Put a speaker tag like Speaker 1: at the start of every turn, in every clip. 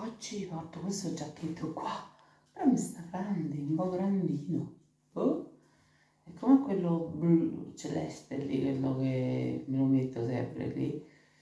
Speaker 1: oggi porto questo giacchetto qua, però mi sta grande, un po' grandino. Oh, è come quello blu celeste lì, quello che me lo metto sempre lì.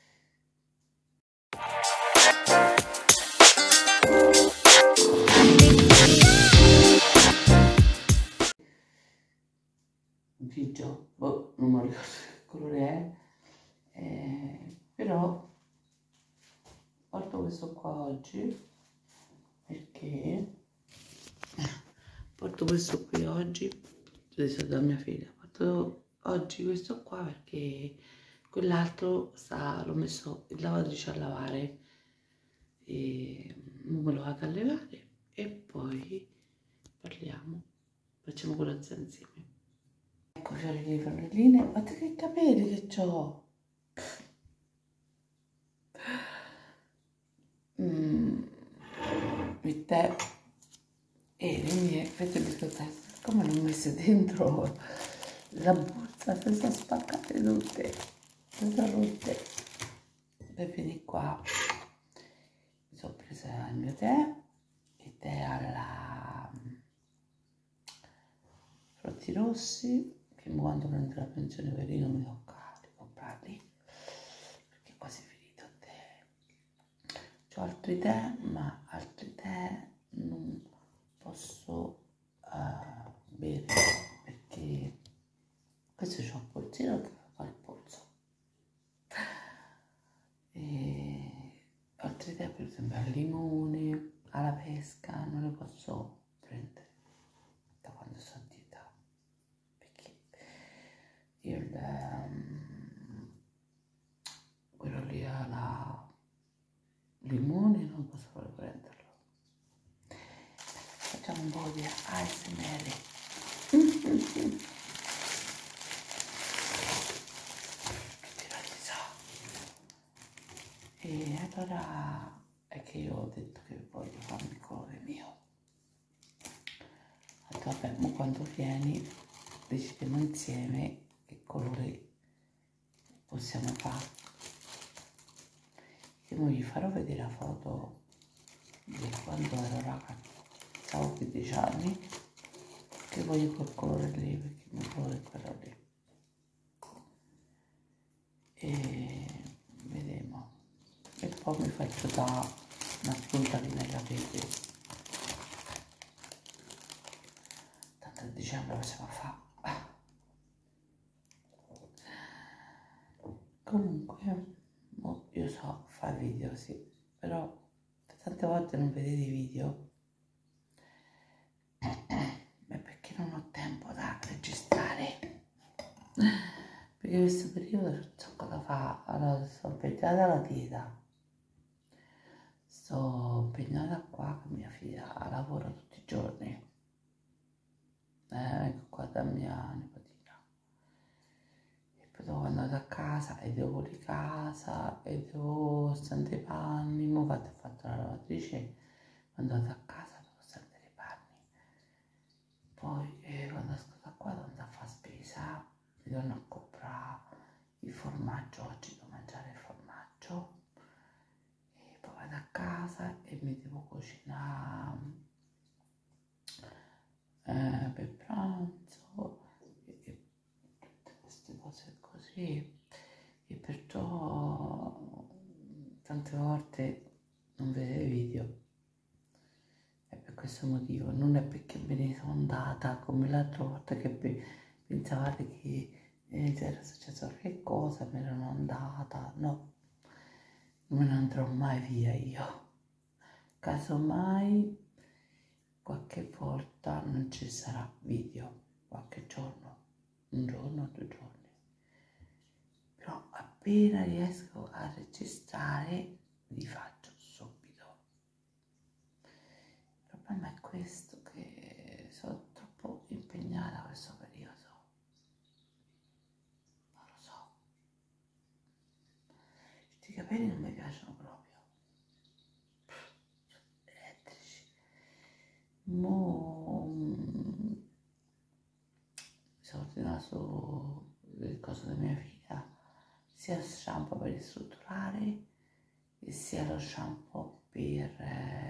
Speaker 1: Grigio, boh, non mi ricordo che colore è, però porto questo qua oggi perché porto questo qui oggi, preso da mia figlia, porto oggi questo qua perché quell'altro l'ho messo in lavatrice a lavare e non me lo vado a levare e poi parliamo, facciamo colazione insieme. Ecco, fiorellini, fiorelline, guarda che capelli che ho! Il tè e le mie fette biscottate, come le ho messe dentro la borsa, si sono spaccate tutte, si sono rotte. E vieni qua, mi sono presa il mio tè, il tè alla frutti rossi, che quando prendo la pensione verino mi tocca di comprarli, perché è quasi finito il tè. C'ho altri tè, ma altri tè non posso bere, perché questo c'ho un polsino che fa il polso. E altri tè, per esempio al limone, alla pesca, non le posso prendere da quando sono a dieta, perché quello lì alla limone non posso proprio prenderlo. Facciamo un po' di ASMR. E allora è che io ho detto che voglio farmi il colore mio. Ho detto vabbè, ma quando vieni decidiamo insieme che colore possiamo fare. Io non gli farò vedere la foto di quando ero ragazza, avevo 15 anni, che voglio quel colore lì, perché il mio colore è quello lì. E vedremo. E poi mi faccio da una spuntatina ai capelli. Tanto a dicembre possiamo fare. Comunque, io so fare video, sì, però tante volte non vedete i video è perché non ho tempo da registrare, perché questo periodo c'è un sacco da fare. Allora, sto impegnata alla dieta, sto impegnata qua con mia figlia a lavoro tutti i giorni, ecco qua da mia nipotina, e poi dopo andare a casa e devo pulire casa e devo stendere i panni. Mo' ho fatto la lavatrice, andate a casa, devo stendere i panni, poi quando esco da qua devo andare a fare spesa, mi devono a comprare il formaggio, oggi devo mangiare il formaggio, e poi vado a casa e mi devo cucinare per pranzo e tutte queste cose così, e perciò tante volte non vedete video. E per questo motivo, non è perché me ne sono andata come l'altra volta che pensavate che era successo qualche cosa, me ne sono andata, no, non me ne andrò mai via io. Casomai qualche volta non ci sarà video, qualche giorno, un giorno, 2 giorni, però appena riesco a registrare li faccio subito. Il problema è questo, che sono troppo impegnata questo periodo, non lo so, questi capelli non mi piacciono proprio, elettrici. Mi sono ordinato le cose della mia figlia, sia lo shampoo per ristrutturare e sia lo shampoo per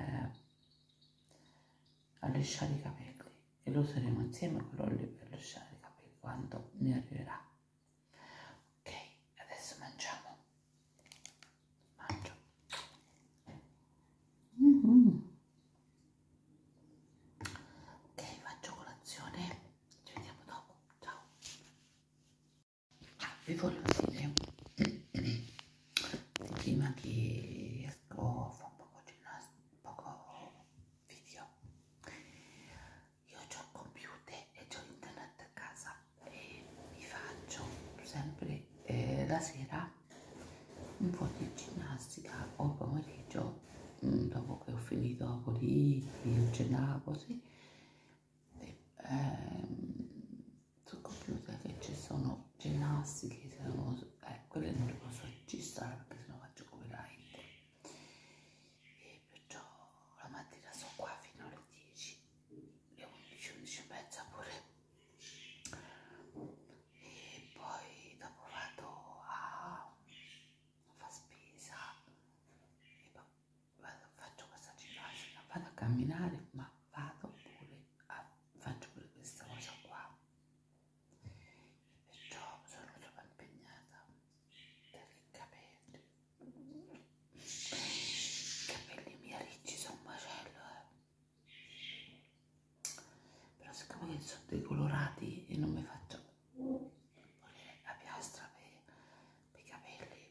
Speaker 1: lisciare i capelli e lo useremo insieme quello lì per lisciare i capelli quando mi arriverà. Ok, adesso mangiamo. Mangio. Ok, faccio colazione, ci vediamo dopo, ciao. Vi voglio dire, prima che esco, fa un poco ginnastica, un poco video, io ho il computer e ho internet a casa e mi faccio sempre la sera un po' di ginnastica o pomeriggio, dopo che ho finito con il cenato così, sul computer che ci sono ginnastiche, quelle non le posso registrare perché sennò faccio copyright, e perciò la mattina sono qua fino alle 10, le 11, 11 e mezza pure, e poi dopo vado a fare spesa e poi faccio questa ginnastica, vado a camminare, ma vado pure faccio pure questa cosa qua, perciò sono troppo impegnata per i capelli miei ricci, sono un macello, però siccome che sono decolorati e non mi faccio la piastra per i capelli,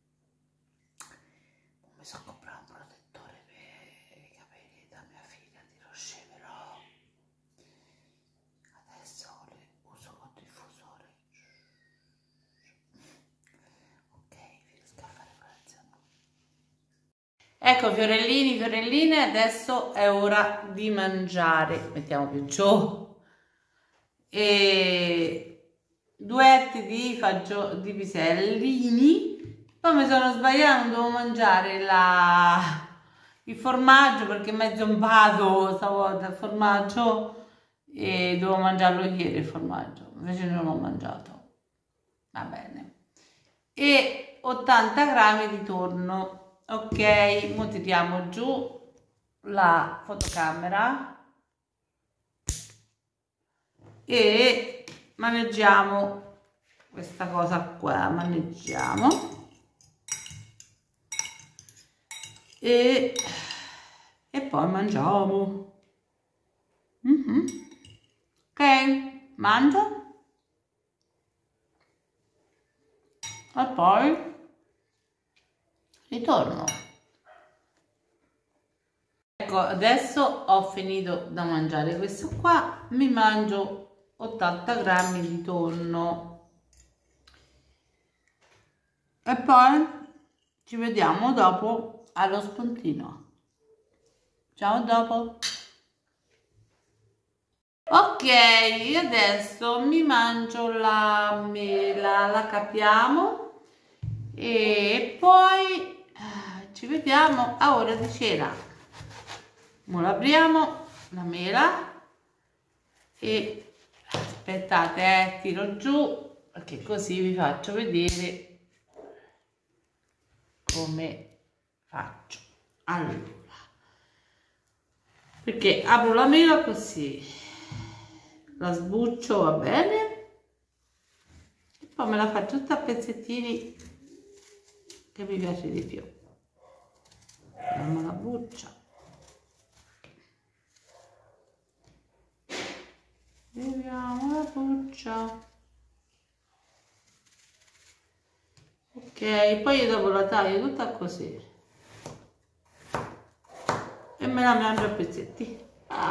Speaker 1: mi sono comprato un protettore per i capelli da mia figlia di Rocher, però adesso le uso con diffusore. Ok, finisco a fare colazione. Ecco fiorellini, fiorelline, adesso è ora di mangiare. Mettiamo più giù. E 2 etti di pisellini. Poi mi sono sbagliata, non dovevo mangiare il formaggio perché è mezzo impato stavolta il formaggio e dovevo mangiarlo ieri il formaggio, invece non l'ho mangiato. Va bene. E 80 grammi di tonno. Ok, ora tiriamo giù la fotocamera e maneggiamo questa cosa qua, maneggiamo e poi mangiamo. Ok, mangio e poi ritorno. Ecco, adesso ho finito da mangiare questo qua, mi mangio 80 grammi di tonno e poi ci vediamo dopo allo spuntino. Ciao dopo. Ok, adesso mi mangio la mela, la capiamo e poi ci vediamo a ora di cena. Ora apriamo la mela e aspettate, tiro giù perché così vi faccio vedere come faccio. Allora, perché apro la mela così, la sbuccio, va bene, e poi me la faccio tutta a pezzettini che mi piace di più. Diamo la buccia. Vediamo la buccia. Ok, poi io dopo la taglio tutta così e me la mangio a pezzetti.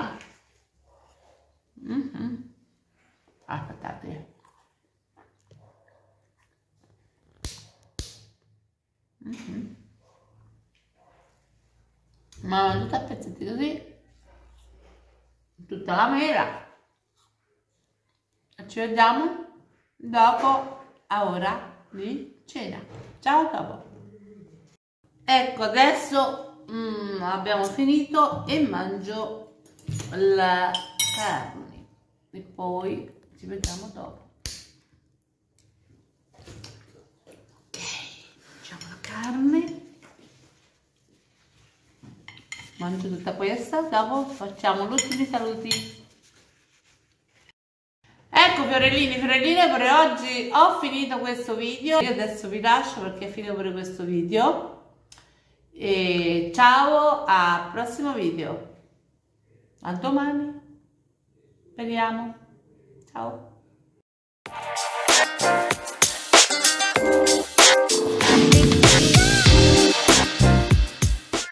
Speaker 1: Aspettate. Ma la mangio tutta a pezzetti così, tutta la mela. Ci vediamo dopo a ora di cena. Ciao dopo. Ecco, adesso abbiamo finito e mangio la carne e poi ci vediamo dopo. Ok, mangiamo la carne. Mangio tutta questa, dopo facciamo gli ultimi saluti. Ecco fiorellini, fiorelline, per oggi ho finito questo video. Io adesso vi lascio perché è finito pure questo video. E ciao, al prossimo video. A domani. Vediamo. Ciao.